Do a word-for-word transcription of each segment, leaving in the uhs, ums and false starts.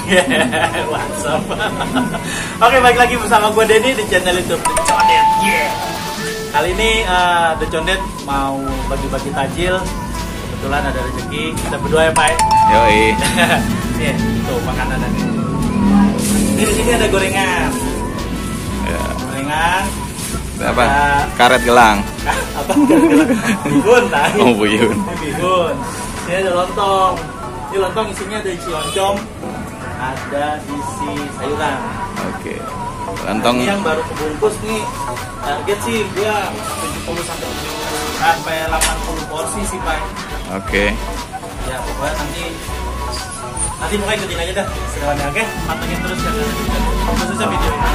WhatsApp. Oke, balik lagi bersama gue Denny di channel YouTube The Condet. Yeah. Kali ini uh, The Condet mau bagi-bagi takjil. Kebetulan ada rezeki, kita berdua ya Pak. Yoi. Nih, tuh makanan ada. Ini di sini ada gorengan. Ya. Gorengan. Apa? Ada... Karet gelang. Apa? Bihun, tadi. Oh, bihun. Bihun. Ini ada lontong. Ini lontong isinya ada isi oncom, ada isi sayuran. Oke. Lontong. Ini yang baru kebungkus nih. Target sih gua tujuh puluh sampai delapan puluh porsi sih, Pak. Oke. Ya, pokoknya nanti nanti pokoknya ikutin aja dah seruannya, oke? Pantengin terus ya. Terus aja video ini.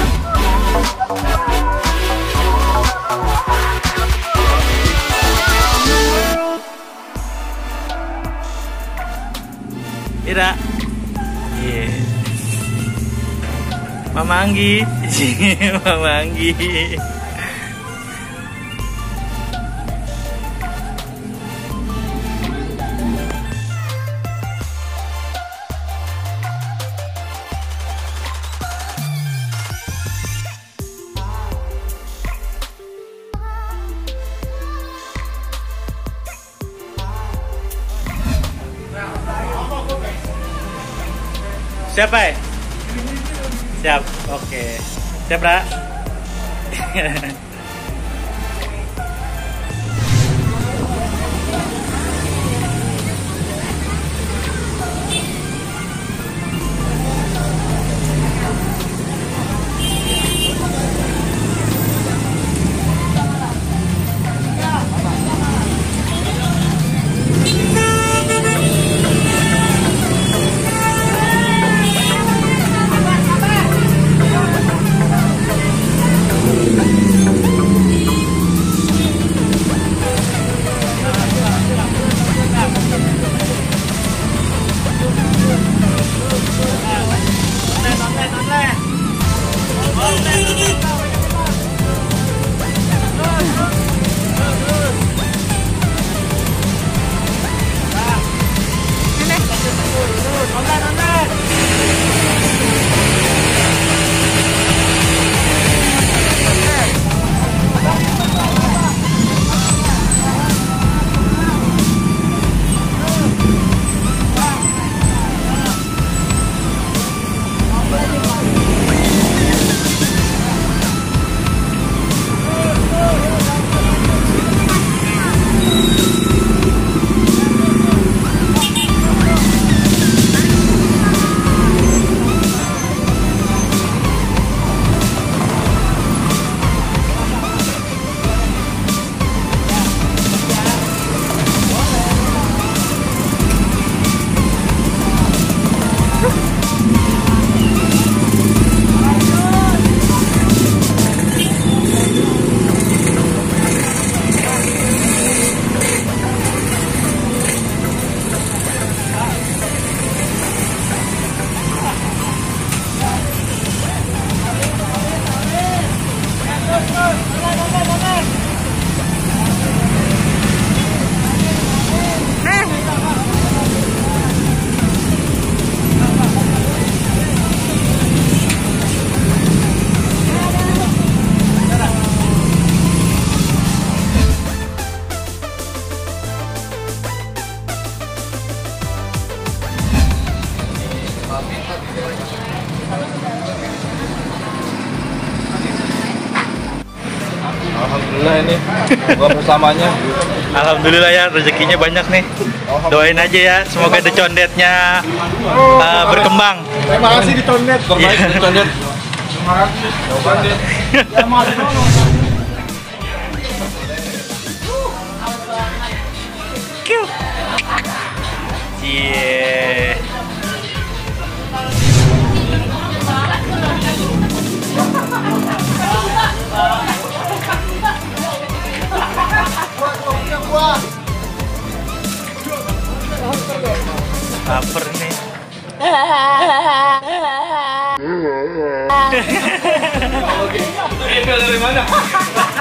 Ira, yeah. Mama Anggi, Mama Anggi. Siapa ya? Siap, oke. Siap, Ra? Alhamdulillah ini buka bersamanya. Alhamdulillah ya, rezekinya banyak nih. Doain aja ya, semoga The Condetnya uh, berkembang. Terima kasih di Condet. Terbaik di Condet. Terima kasih. Condet. Ya masih Cie. Lapar nih. Itu email dari mana?